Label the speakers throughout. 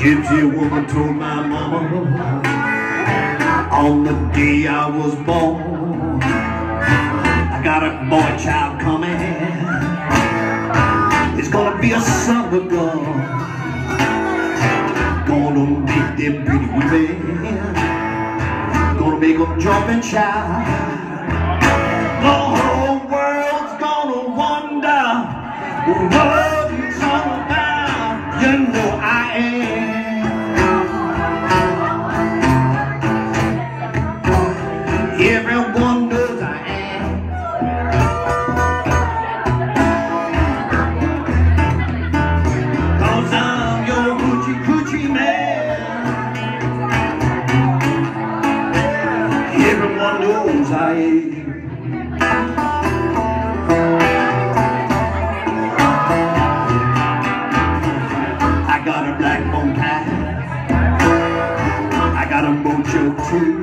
Speaker 1: gypsy woman told my mama on the day I was born, I got a boy child coming. It's gonna be a son of God, gonna make them pretty women, gonna make them jump and shout. The whole world's gonna wonder what it's all about. You know I am. Everyone knows I am. Cause I'm your hoochie coochie man. Everyone knows I am. I got a black bone tie, I got a mojo too,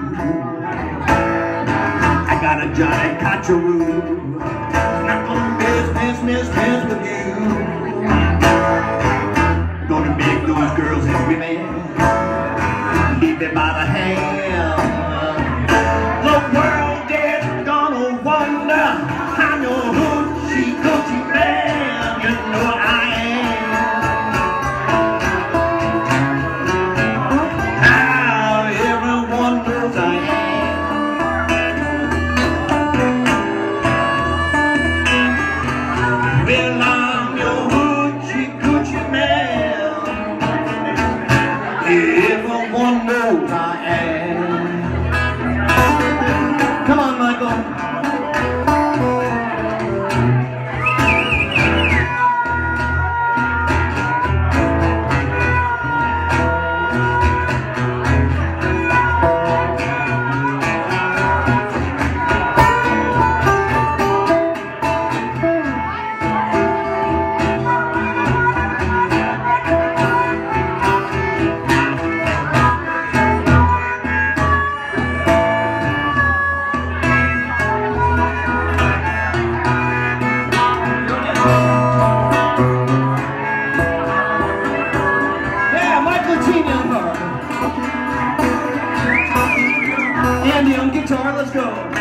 Speaker 1: I got a Johnny Cotcheroo. Not gonna mess with you. Gonna make those girls and women leave me by the hand. The world is gonna wonder I'm your hoochie coochie man. You know I am. Now everyone knows I am. Well, I'm your hoochie coochie man. Everyone knows I am. Come on, Michael. Andy on guitar, let's go.